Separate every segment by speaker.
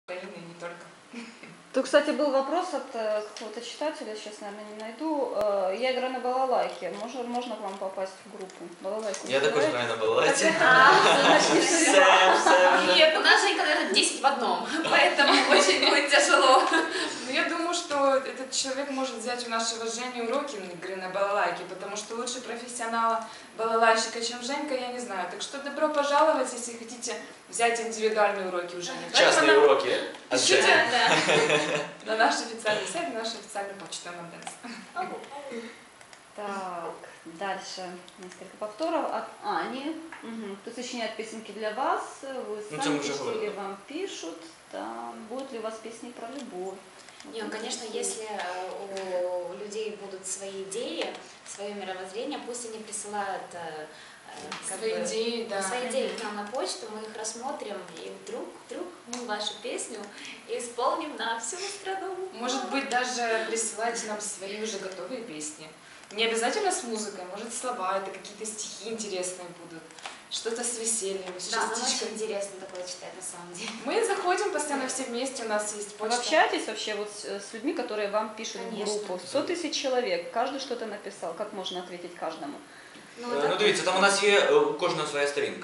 Speaker 1: Украины и не только.
Speaker 2: Тут, кстати, был вопрос от какого-то читателя, сейчас, наверное, не найду. Я играю на балалайке. Можно к вам попасть в группу? Балалайку
Speaker 3: Я також граю на балалайці.
Speaker 4: Нет, у нас же, наверное, 10 в одном, поэтому очень будет тяжело.
Speaker 1: Но я думаю, что этот человек может взять у нашего Жени уроки игры на балалайке, потому что лучше профессионала балалайщика, чем Женька, я не знаю. Так что добро пожаловать, если хотите взять индивидуальные уроки у Жени.
Speaker 3: Частные уроки от
Speaker 1: Пишите
Speaker 3: Жени.
Speaker 1: на наш официальный сайт, на нашу официальную почту ММДС.
Speaker 2: Так, дальше несколько повторов от Ани. Кто сочиняет песенки для вас, вы сами пишете или вам пишут. Да. Будут ли у вас песни про любовь?
Speaker 4: Нет, конечно, если у людей будут свои идеи, свое мировоззрение, пусть они присылают
Speaker 1: свои идеи, да.
Speaker 4: свои идеи к нам на почту, мы их рассмотрим, и вдруг мы вашу песню исполним на всю страну.
Speaker 1: Может быть, даже присылайте нам свои уже готовые песни. Не обязательно с музыкой, может, слова, это какие-то стихи интересные будут, что-то с весельем, с
Speaker 4: Да, нам
Speaker 1: частичкой.
Speaker 4: очень интересно такое читать на самом деле.
Speaker 1: Мы заходим постоянно все вместе, у нас есть
Speaker 2: Вы
Speaker 1: почта.
Speaker 2: общаетесь вообще вот с людьми, которые вам пишут в группу? 100 тысяч человек, каждый что-то написал. Как можно ответить каждому?
Speaker 3: Ну дивіться, там у нас є у кожного своя сторінка.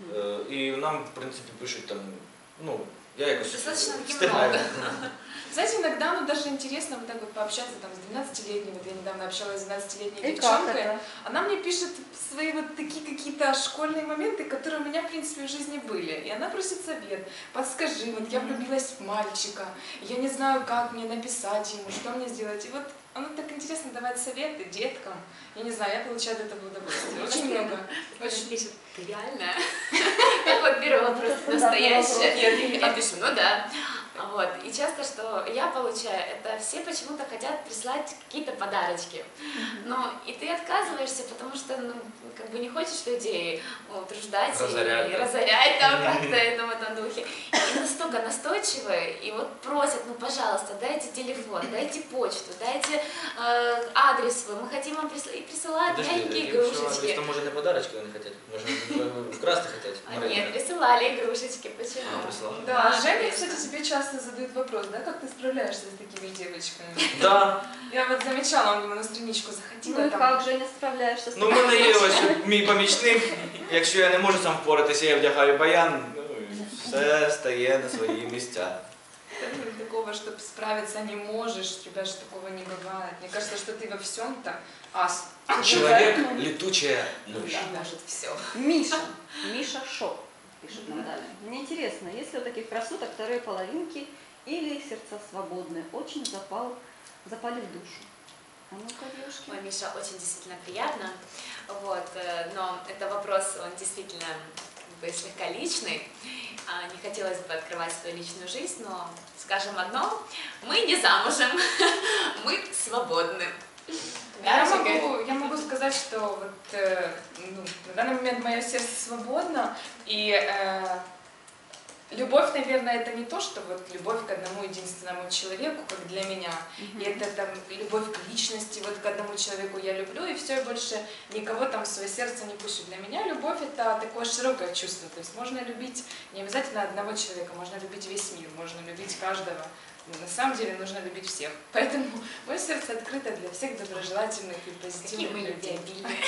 Speaker 3: І нам, в принципі, пишуть там, ну, я якось встигаю.
Speaker 1: Знаете, иногда даже интересно вот так вот пообщаться там с 12-летней, вот я недавно общалась с 12-летней
Speaker 2: И
Speaker 1: девчонкой,
Speaker 2: как это?
Speaker 1: она мне пишет свои вот такие какие-то школьные моменты, которые у меня, в принципе, в жизни были. И она просит совет, подскажи, вот я влюбилась в мальчика, я не знаю, как мне написать ему, что мне сделать. И вот она так интересно давать советы деткам. Я не знаю, я получаю от этого удовольствие. Очень много.
Speaker 4: Очень пишет, ты реально? Такой первый вопрос, настоящий. Я пишу, ну да. Вот. И часто, что я получаю, это все почему-то хотят прислать какие-то подарочки. Но и ты отказываешься, потому что, ну, как бы не хочешь людей утруждать и разорять там как-то в этом духе. И настолько настойчивые, и вот просят, ну, пожалуйста, дайте телефон, дайте почту, дайте адрес свой, мы хотим вам присылать. И присылают мягкие игрушечки.
Speaker 3: Что, может, не подарочки они хотят? Может, вкрасти хотят?
Speaker 4: Нет, присылали игрушечки, почему?
Speaker 1: Да, Женя, кстати, тебе часто задают вопрос, да, как ты справляешься с такими девочками?
Speaker 3: Да.
Speaker 1: Я вот замечала, он ему на страничку заходила.
Speaker 2: Ну и как же не справляешься с
Speaker 3: Ну, в мене є ось мій помічник. Якщо я не можу сам впоратися, я вдягаю баян, ну і все стає на свої місця.
Speaker 1: Такого, чтобы справиться не можешь, у тебя же такого не бывает. Мне кажется, что ты во всем-то ас.
Speaker 3: Человек — летучая мышь.
Speaker 1: Да, может все.
Speaker 2: Миша Шок пишет нам далее. Мне интересно, есть ли у таких красоток второй половинки или сердца свободны? Очень запали в душу. А ну-ка, девушки.
Speaker 4: Ой, Миша, очень действительно приятно. Вот, но это вопрос, он действительно как бы слегка личный. Не хотелось бы открывать свою личную жизнь, но скажем одно, мы не замужем, мы свободны.
Speaker 1: Я могу сказать, что вот, на данный момент мое сердце свободно, и любовь, наверное, это не то, что вот любовь к одному единственному человеку, как для меня, и это там любовь к личности, вот к одному человеку я люблю, и все, и больше никого там в свое сердце не пущу. Для меня любовь это такое широкое чувство, то есть можно любить не обязательно одного человека, можно любить весь мир, можно любить каждого. Но на самом деле нужно любить всех. Поэтому мое сердце открыто для всех доброжелательных и позитивных людей.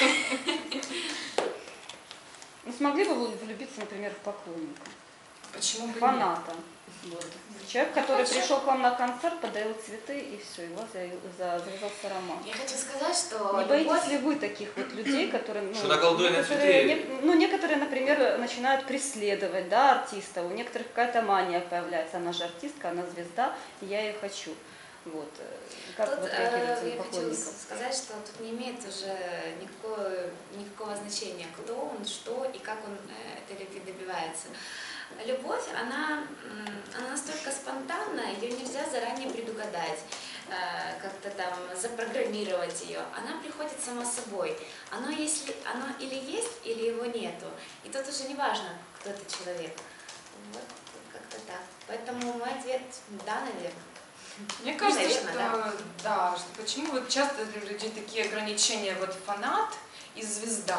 Speaker 2: Ну, смогли бы вы влюбиться, например, в поклонника?
Speaker 1: Почему бы
Speaker 2: фаната? Вот. Человек, который пришел к вам на концерт, подарил цветы, и все, и у вас завязался роман.
Speaker 4: Я хочу сказать, что
Speaker 2: не боитесь ли вы таких вот людей, которые,
Speaker 3: что наколдуя на цветы?
Speaker 2: Некоторые, например, начинают преследовать, да, артистов, у некоторых какая-то мания появляется, она же артистка, она звезда, и я ее хочу. Вот. Как
Speaker 4: тут,
Speaker 2: вы реагируете
Speaker 4: я
Speaker 2: на поклонников?
Speaker 4: хочу сказать, что тут не имеет уже никакого значения, кто он, что и как он этой любви добивается. Любовь, она настолько спонтанна, ее нельзя заранее предугадать, как-то там запрограммировать ее. Она приходит сама собой. Оно или есть, или его нету. И тут уже не важно, кто это человек. Вот как-то так. Поэтому мой ответ – да, наверное.
Speaker 1: Мне кажется,
Speaker 4: наверное,
Speaker 1: что почему вот часто для людей такие ограничения, вот фанат и звезда.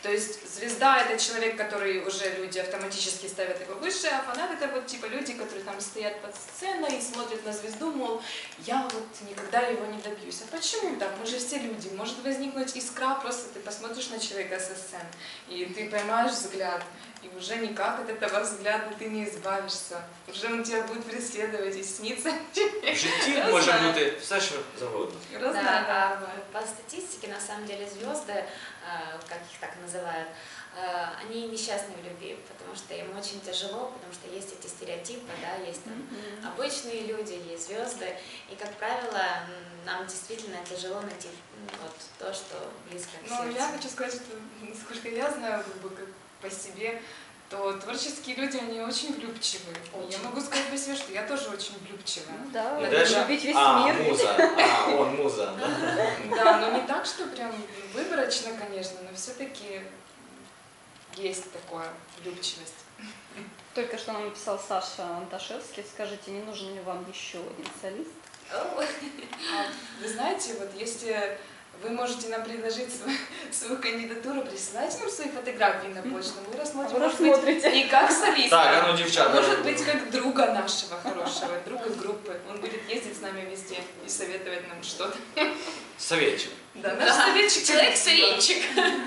Speaker 1: То есть звезда — это человек, который уже люди автоматически ставят его выше, а фанат — это вот типа люди, которые там стоят под сценой и смотрят на звезду, мол, я вот никогда его не добьюсь. А почему так? Мы же все люди. Может возникнуть искра, просто ты посмотришь на человека со сцены, и ты поймаешь взгляд, и уже никак от этого взгляда ты не избавишься. Уже он тебя будет преследовать и сниться.
Speaker 3: В житті може бути все, що завгодно.
Speaker 4: Да, по статистике, на самом деле, звезды, как их так называют, они несчастны в любви, потому что им очень тяжело, потому что есть эти стереотипы, да, есть там обычные люди, есть звезды, и, как правило, нам действительно тяжело найти вот то, что близко к сердцу.
Speaker 1: Ну, я хочу сказать, что, насколько я знаю, как бы, как по себе, то творческие люди, они очень влюбчивые.
Speaker 4: Очень.
Speaker 1: Я могу сказать по себе, что я тоже очень влюбчивая.
Speaker 2: Да,
Speaker 3: И даже-
Speaker 2: любить весь мир.
Speaker 3: Муза. Он муза. Да.
Speaker 1: Да, но не так, что прям выборочно, конечно, но все-таки есть такое влюбчивость.
Speaker 2: Только что нам написал Саша Анташевский. Скажите, не нужен ли вам еще один солист?
Speaker 1: Вы знаете, вот если вы можете нам предложить свою кандидатуру, присылайте нам свои фотографии на почту, мы рассмотрим, может быть, не как солиста,
Speaker 3: Так, а ну, девчата.
Speaker 1: может быть, как друга нашего хорошего, друга группы. Он будет ездить с нами везде и советовать нам что-то.
Speaker 3: Советчик.
Speaker 1: Да, наш советчик.
Speaker 4: Человек-советчик.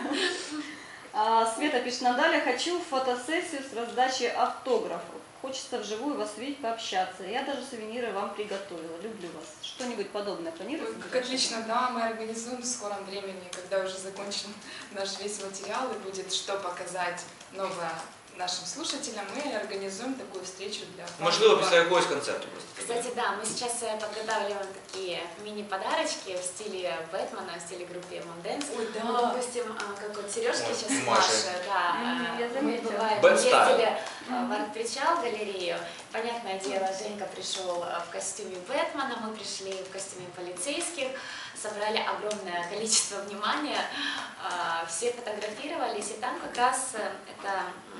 Speaker 2: Света пишет, Наталья, хочу фотосессию с раздачей автографов. Хочется вживую вас видеть, пообщаться. Я даже сувениры вам приготовила. Люблю вас. Что-нибудь подобное планируете?
Speaker 1: Как отлично, да, мы организуем в скором времени, когда уже закончим наш весь материал и будет что показать новое нашим слушателям, мы организуем такую встречу для
Speaker 3: Можливо, після якогось концерту просто.
Speaker 4: Кстати, да, мы сейчас подготавливаем такие мини-подарочки в стиле Бэтмена, в стиле группы M&M's.
Speaker 1: Ой, да.
Speaker 4: Ну, допустим, как вот сережки
Speaker 3: Вот,
Speaker 4: сейчас
Speaker 3: Маша.
Speaker 4: Маши, да.
Speaker 2: Я
Speaker 4: Мы
Speaker 2: заметила.
Speaker 4: бывает
Speaker 3: Bad
Speaker 4: ездили в Арт-Причал галерею. Понятное дело, Женька пришел в костюме Бэтмена, мы пришли в костюме полицейских, собрали огромное количество внимания, все фотографировались, и там как раз это,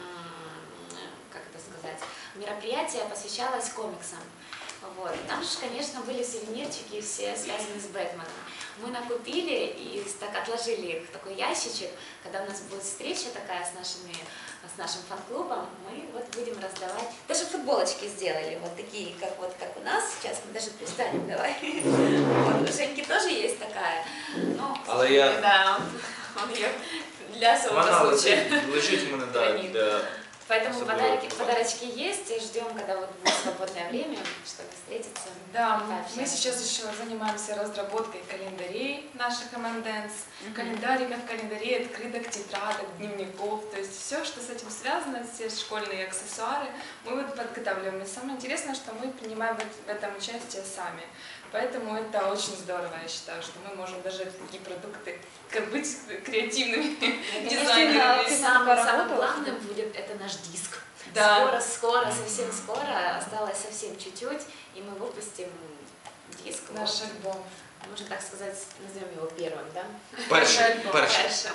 Speaker 4: как это сказать, мероприятие посвящалось комиксам. Вот. Там же, конечно, были сувенирчики все связаны с Бэтменом. Мы накупили и так отложили их в такой ящичек. Когда у нас будет встреча такая с нашим фан-клубом, мы вот будем раздавать. Даже футболочки сделали, вот такие, как у нас. Сейчас мы даже пристанем, давай. Вот, у Женьки тоже есть такая. Ну,
Speaker 3: Але я...
Speaker 4: да, он ее для особого
Speaker 3: Вона
Speaker 4: случая.
Speaker 3: лежить в мене, да,
Speaker 4: Хранит.
Speaker 3: для...
Speaker 4: Поэтому
Speaker 3: Особливо.
Speaker 4: подарочки есть, и ждем, когда вот будет свободное время, чтобы встретиться.
Speaker 1: Да, мы
Speaker 4: пообщаться.
Speaker 1: сейчас еще занимаемся разработкой календарей наших M&M's, календариков, календарей, открыток, тетрадок, дневников, то есть все, что с этим связано, все школьные аксессуары, мы вот подготавливаем. И самое интересное, что мы принимаем в этом участие сами. Поэтому это очень здорово, я считаю, что мы можем даже такие продукты, как быть креативными дизайнерами.
Speaker 4: Самым главным будет это наш диск.
Speaker 1: Да.
Speaker 4: Скоро, совсем скоро, осталось совсем чуть-чуть, и мы выпустим диск.
Speaker 1: Наш
Speaker 4: Вот.
Speaker 1: альбом.
Speaker 4: Можно так сказать, назовем его первым, да?
Speaker 3: Перший.
Speaker 4: Першим.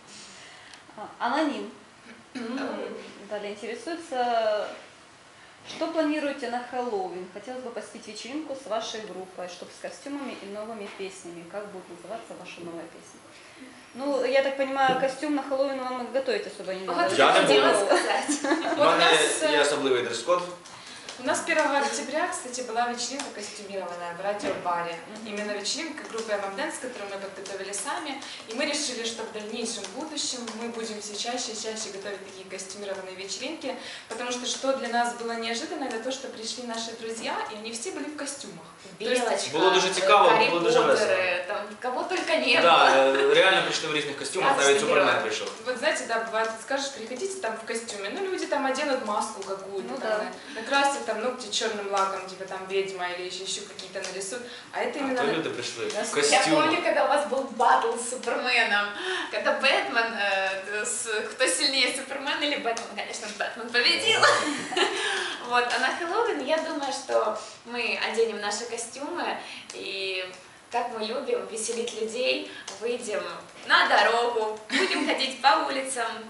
Speaker 2: Аноним. Далее интересуется, что планируете на Хэллоуин? Хотелось бы посетить вечеринку с вашей группой, чтобы с костюмами и новыми песнями. Как будет называться ваша новая песня? Ну, я так понимаю, костюм на Хэллоуин вам готовить особо не надо.
Speaker 4: Вот
Speaker 3: Я не
Speaker 4: хотела
Speaker 3: буду.
Speaker 4: сказать.
Speaker 3: У мене є особливий дрес-код.
Speaker 1: У нас 1 октября, кстати, была вечеринка костюмированная в радиобаре. Именно вечеринка группы M&M's, которую мы подготовили сами. И мы решили, что в дальнейшем будущем мы будем все чаще и чаще готовить такие костюмированные вечеринки. Потому что для нас было неожиданно, это то, что пришли наши друзья, и они все были в костюмах.
Speaker 4: Белочка,
Speaker 3: Було дуже цікаво,
Speaker 4: Гаррі
Speaker 3: було дуже весело.
Speaker 4: Поттери, там кого только не было.
Speaker 3: Да, реально прийшли в різних костюмах,
Speaker 4: Класний
Speaker 3: навіть Супермен
Speaker 4: герой.
Speaker 3: прийшов.
Speaker 1: Вот знаете, да, бывает, ты скажешь, приходите там в костюме, ну люди там оденут маску какую-то,
Speaker 2: Ну
Speaker 1: там,
Speaker 2: да.
Speaker 1: накрасят там ногти черным лаком, типа там ведьма или еще какие-то нарисуют. А это
Speaker 3: А
Speaker 1: именно...
Speaker 3: то люди прийшли в
Speaker 4: Я
Speaker 3: костюмах.
Speaker 4: помню, когда у вас был батл с Суперменом, когда Бэтмен, кто сильнее, Супермен или Бэтмен, конечно, Бэтмен победил. Вот, а на Хэллоуин я думаю, что мы оденем наши костюмы и, как мы любим, веселить людей, выйдем на дорогу, будем ходить по улицам,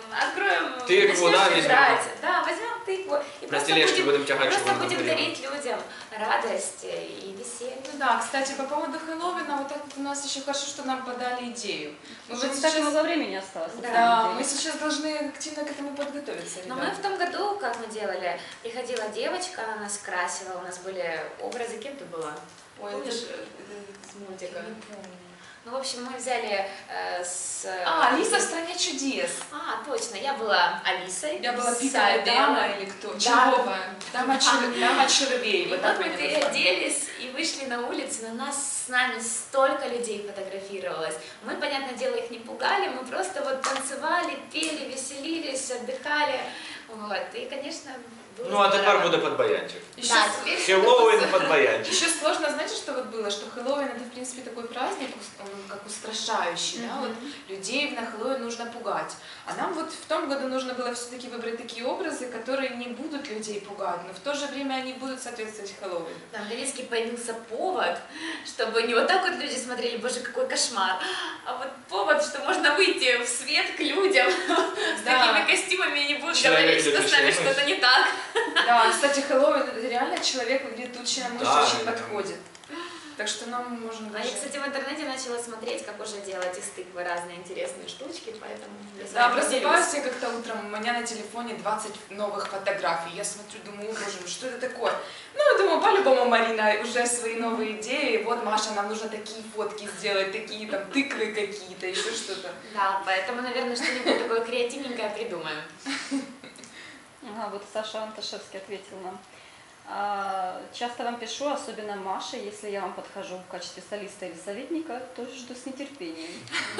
Speaker 4: откроем,
Speaker 3: Тыкву, да, возьмем.
Speaker 4: играть. Да, возьмем тыкву. И
Speaker 3: На тележке будем тягать,
Speaker 4: просто
Speaker 3: чтобы он
Speaker 4: будем
Speaker 3: там
Speaker 4: дарить людям радость и веселье.
Speaker 1: Ну да, кстати, по поводу Хэллоуина, вот так вот у нас еще хорошо, что нам подали идею. Мы
Speaker 2: Уже
Speaker 1: вот
Speaker 2: не так
Speaker 1: сейчас,
Speaker 2: много времени осталось. на
Speaker 1: да,
Speaker 2: самом
Speaker 1: мы
Speaker 2: деле.
Speaker 1: сейчас должны активно к этому подготовиться,
Speaker 4: Но мы
Speaker 1: ребята.
Speaker 4: в том году, как мы делали, приходила девочка, она нас красила, у нас были образы, кем ты была?
Speaker 1: Ой,
Speaker 4: Помнишь,
Speaker 1: это
Speaker 4: с мультика?
Speaker 1: не помню.
Speaker 4: Ну, в общем, мы взяли
Speaker 1: Алиса в стране чудес.
Speaker 4: точно, я была Алисой.
Speaker 1: Я была
Speaker 4: с
Speaker 1: Питая Дама
Speaker 4: Адамом.
Speaker 1: или кто?
Speaker 4: Да.
Speaker 1: Чего? Дама червей.
Speaker 4: И
Speaker 1: Вот
Speaker 4: вот
Speaker 1: так
Speaker 4: мы
Speaker 1: они называют.
Speaker 4: переоделись и вышли на улицу, на нас с нами столько людей фотографировалось. Мы, понятное дело, их не пугали, мы просто вот танцевали, пели, веселились, отдыхали. Вот. И, конечно, было
Speaker 3: Ну, а тепер
Speaker 4: здорово.
Speaker 3: буде подбаянчик.
Speaker 1: Еще,
Speaker 4: Да, теперь
Speaker 3: Хеллоуін подбаянчик.
Speaker 1: еще сложно, знаете, что вот было? Что Хэллоуин это, в принципе, такой праздник, он как устрашающий, да? Вот людей на Хэллоуин нужно пугать. А нам вот в том году нужно было все-таки выбрать такие образы, которые не будут людей пугать, но в то же время они будут соответствовать Хэллоуину.
Speaker 4: Там в Донецке появился повод, чтобы не вот так вот люди смотрели, боже, какой кошмар, а вот повод, что можно выйти в свет к людям с
Speaker 1: Да.
Speaker 4: такими костюмами и не будут
Speaker 3: Человек
Speaker 4: говорить, что с нами
Speaker 3: любящий
Speaker 4: что-то не так.
Speaker 1: Да, кстати, Хэллоуин это реально человек летучий на мышь
Speaker 3: Да,
Speaker 1: очень
Speaker 3: да.
Speaker 1: подходит. Так что нам можно
Speaker 4: А я, кстати, в интернете начала смотреть, как уже делать из тыквы разные интересные штучки, поэтому... я с
Speaker 1: Да,
Speaker 4: вами поделюсь.
Speaker 1: просыпаюсь я как-то утром, у меня на телефоне 20 новых фотографий. Я смотрю, думаю, боже, ну что это такое? Ну, думаю, по-любому Марина уже свои новые идеи. Вот, Маша, нам нужно такие фотки сделать, такие там тыквы какие-то, еще что-то.
Speaker 4: Да, поэтому, наверное, что-нибудь такое креативненькое придумаем.
Speaker 2: Ага, вот Саша Анташевский ответил нам. Часто вам пишу, особенно Маше, если я вам подхожу в качестве солиста или советника, то жду с нетерпением.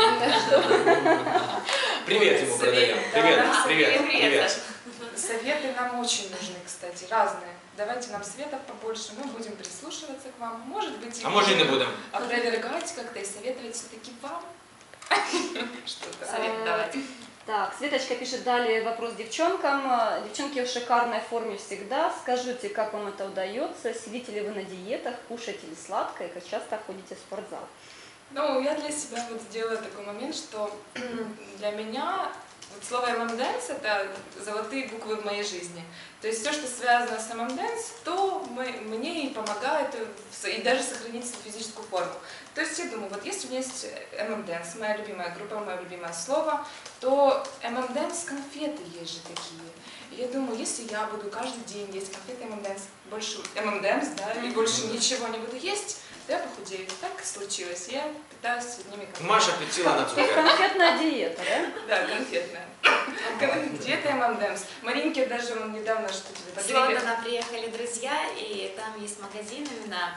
Speaker 3: Привет ему продаем.
Speaker 1: Да,
Speaker 3: Привет,
Speaker 1: да,
Speaker 3: привет,
Speaker 4: привет,
Speaker 3: привет.
Speaker 4: Саша.
Speaker 1: Советы нам очень нужны, кстати, разные. Давайте нам советов побольше, мы будем прислушиваться к вам. Может быть,
Speaker 3: А може і не будемо.
Speaker 1: опровергать как-то и советовать все-таки вам. Что-то.
Speaker 4: Совет давайте.
Speaker 2: Так, Светочка пишет далее вопрос девчонкам. Девчонки в шикарной форме всегда. Скажите, как вам это удается? Сидите ли вы на диетах, кушаете ли сладкое, как часто ходите в спортзал?
Speaker 1: Ну, я для себя вот сделала такой момент, что для меня вот слово ММДэнс это золотые буквы в моей жизни. То есть все, что связано с ММДэнс, то мне и помогает и даже сохранить свою физическую форму. То есть я думаю, вот если у меня есть ММДэнс, моя любимая группа, мое любимое слово, то ММДэнс конфеты есть же такие. И я думаю, если я буду каждый день есть конфеты ММДэнс, да, и больше ничего не буду есть, то я похудею. Так случилось. Я питаюсь одними конфетами.
Speaker 3: Маша підсіла на
Speaker 2: То есть
Speaker 3: цукер.
Speaker 2: конфетная диета, да?
Speaker 1: Да, конфетная. Диета ММДэнс. Маринке даже он недавно что тебе
Speaker 4: С
Speaker 1: подарили.
Speaker 4: Лондона приехали друзья, и там есть магазин именно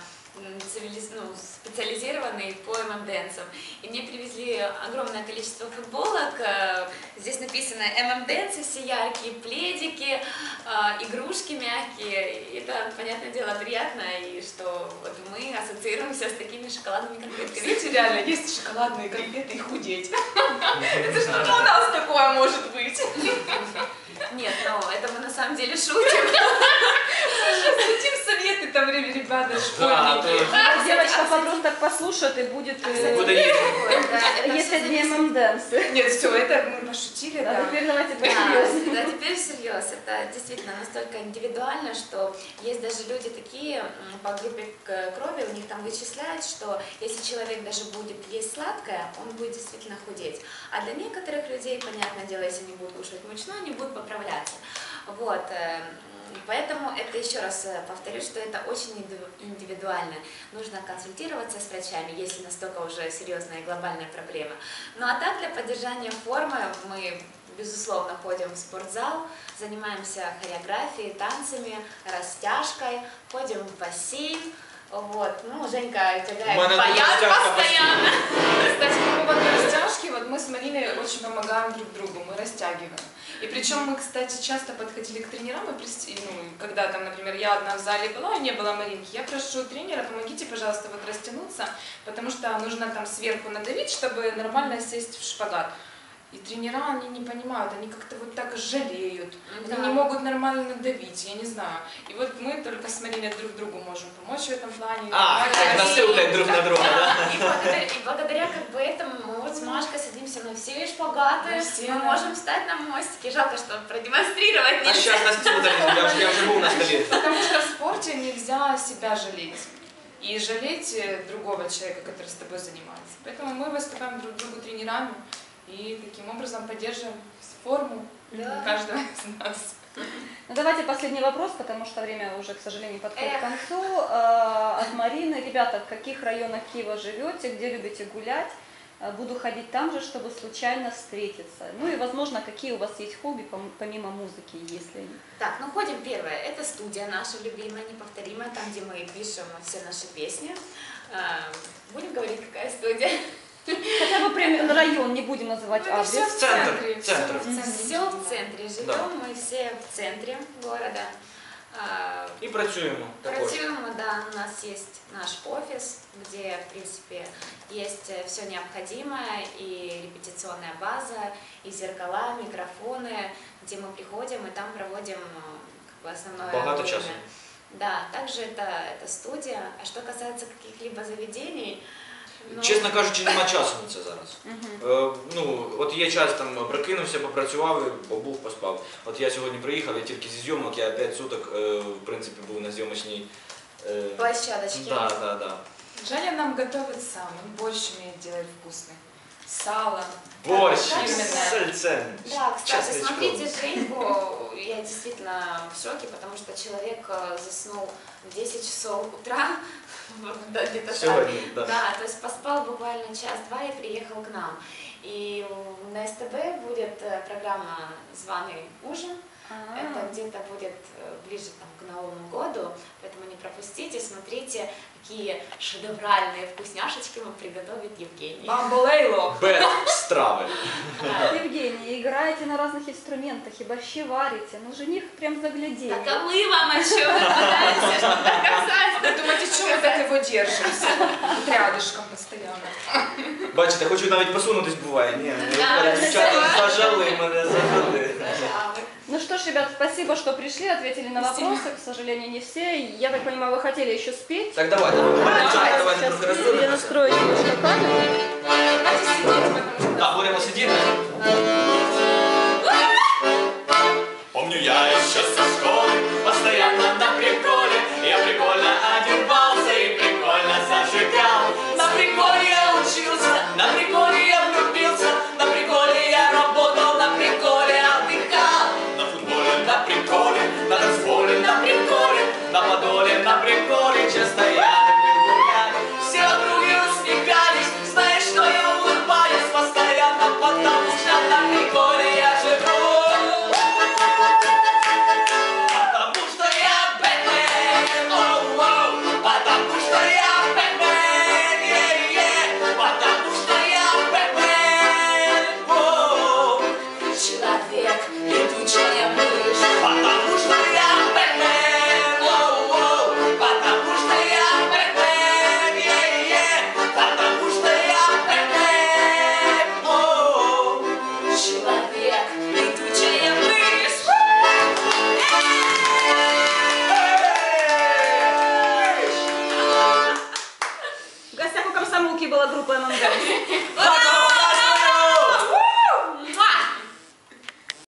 Speaker 4: специализированный по ММДэнсам. И мне привезли огромное количество футболок. Здесь написано ММДэнсы, все яркие пледики, игрушки мягкие. И это, понятное дело, приятно, и что вот мы ассоциируемся с такими шоколадными конфетками.
Speaker 1: Видите, реально, есть шоколадные конфеты и худеть. Это что у нас такое может быть?
Speaker 4: Нет, ну это мы на самом деле шутим.
Speaker 1: Хотим советы там, ребята,
Speaker 3: Да,
Speaker 1: школьники.
Speaker 3: то
Speaker 2: Девочка подросток послушает и будет
Speaker 3: буде їсти.
Speaker 2: есть одни ММДэнсы.
Speaker 1: Нет, все, это мы пошутили,
Speaker 2: А
Speaker 1: да.
Speaker 2: теперь давайте
Speaker 4: Да,
Speaker 2: посерьезнее.
Speaker 4: да, теперь всерьез. Это действительно настолько индивидуально, что есть даже люди такие по группе крови, у них там вычисляют, что если человек даже будет есть сладкое, он будет действительно худеть. А для некоторых людей, понятное дело, если они будут кушать мучное, они будут поправляться. Вот. Поэтому это, еще раз повторюсь, что это очень индивидуально. Нужно консультироваться с врачами, если настолько уже серьезная и глобальная проблема. Ну а так, для поддержания формы мы, безусловно, ходим в спортзал, занимаемся хореографией, танцами, растяжкой, ходим в бассейн. Вот, ну, Женька тягает
Speaker 3: У меня
Speaker 4: баян
Speaker 3: растяжка
Speaker 4: постоянно.
Speaker 1: Кстати, по поводу растяжки, вот мы с Мариной очень помогаем друг другу, мы растягиваем. И причем мы, кстати, часто подходили к тренерам, и, когда там, например, я одна в зале была, и не было Маринки, я прошу тренера, помогите, пожалуйста, вот растянуться, потому что нужно там сверху надавить, чтобы нормально сесть в шпагат. И тренера, они не понимают, они как-то вот так жалеют,
Speaker 4: Да.
Speaker 1: они не могут нормально надавить, я не знаю. И вот мы только с Мариной друг другу можем помочь в этом плане.
Speaker 3: А,
Speaker 1: Нормально.
Speaker 3: насилкають друг на друга, да?
Speaker 4: И благодаря как бы этому мы вот с Машкой садимся садимся на все шпагаты,
Speaker 1: На все,
Speaker 4: мы
Speaker 1: да.
Speaker 4: можем встать на мостике. Жалко, что продемонстрировать
Speaker 3: А
Speaker 4: нельзя.
Speaker 3: сейчас на стену я уже был на столе.
Speaker 1: Потому что в спорте нельзя себя жалеть. И жалеть другого человека, который с тобой занимается. Поэтому мы выступаем друг другу тренерами и таким образом поддерживаем форму
Speaker 4: Да.
Speaker 1: каждого из нас.
Speaker 2: Ну, давайте последний вопрос, потому что время уже, к сожалению, подходит
Speaker 4: Эх.
Speaker 2: к концу. От Марины. Ребята, в каких районах Киева живете, где любите гулять? Буду ходить там же, чтобы случайно встретиться. Ну и, возможно, какие у вас есть хобби, помимо музыки, если они.
Speaker 4: Так, ну ходим первое. Это студия наша любимая, неповторимая, там, где мы пишем все наши песни. Будем говорить, какая студия?
Speaker 2: Хотя бы район, не будем называть
Speaker 1: Это все
Speaker 2: адрес.
Speaker 1: в
Speaker 3: Центр,
Speaker 1: центре.
Speaker 3: центр.
Speaker 1: Всё в центре.
Speaker 4: Все в центре живем,
Speaker 3: Да.
Speaker 4: мы все в центре города.
Speaker 3: І працюємо також.
Speaker 4: Працюем мы, да, у нас есть наш офис, где, в принципе, есть все необходимое, и репетиционная база, и зеркала, микрофоны, где мы приходим и там проводим как бы основное
Speaker 3: Багато
Speaker 4: время.
Speaker 3: часу.
Speaker 4: Да, также это студия. А что касается каких-либо заведений, ну,
Speaker 3: Чесно кажучи, нема часу на це зараз. Ну, от є час, там прокинувся, попрацював, побув, поспав. От я сьогодні приїхав, я тільки зі зйомок, я 5 суток, в принципі, був на зйомочній.
Speaker 4: площадочки.
Speaker 3: Да.
Speaker 1: Женя нам готовит сам, он борщ умеет делать вкусный. Сало.
Speaker 3: Борщ
Speaker 4: Так,
Speaker 3: з
Speaker 1: фирменное.
Speaker 3: сальцем.
Speaker 4: Да, кстати,
Speaker 3: чесночком.
Speaker 4: смотрите Женьку, я действительно в шоке, потому что человек заснул в 10 часов утра, да, где-то так.
Speaker 3: Сегодня, да.
Speaker 4: Да, то есть поспал буквально час-два и приехал к нам. И на СТБ будет программа «Званый ужин». Это где-то будет ближе там, к Новому году, поэтому не пропустите, смотрите, какие шедевральные вкусняшечки мы приготовит Евгений.
Speaker 1: Бамболейло.
Speaker 3: Без страви.
Speaker 2: Евгений, играете на разных инструментах и борщи варите. Ну, жених прям загляденье.
Speaker 4: Так а вы, вам, о чем вы пытаетесь что-то доказать?
Speaker 1: Вы думаете, что мы так его держимся? Вот рядышком постоянно.
Speaker 3: Бачите, хочу навіть посунутись буває. Ні,
Speaker 4: Да,
Speaker 3: дівчата зажали мене, зажали.
Speaker 2: Ну что ж, ребят, спасибо, что пришли, ответили на вопросы. К сожалению, не все. Я так понимаю, вы хотели еще спеть.
Speaker 3: Так, давайте. Давайте
Speaker 2: Сейчас
Speaker 3: трохи розходимося.
Speaker 2: перенастрою немножко камеру.
Speaker 1: Давайте сидеть, потому что...
Speaker 3: Так, будемо сидіти.
Speaker 5: Помню, я еще со школы постоянно на приколе. Я прикольно одевался и прикольно зажигал. На приколе я учился, на приколе я влюбился, на приколе я работал, на приколе отдыхал. На футболе, на приколе, на танцполе, на приколе, на подоле, на приколе. Часто я любил гулять, все округи усмехались, знаешь, что я улыбаюсь постоянно, потому что на приколе я живу. Потому что я Бэтмен, оу-оу, потому что я Бэтмен, е-е, потому что я Бэтмен, оу.
Speaker 4: Человек, летучая мышь.
Speaker 5: Потому что я Бэтмен, оу-оу, потому что я Бэтмен, е-е, потому что я Бэтмен, оу.
Speaker 4: Человек, летучая мышь.
Speaker 2: В гостях у комсомолки была группа ММД.
Speaker 4: Ура!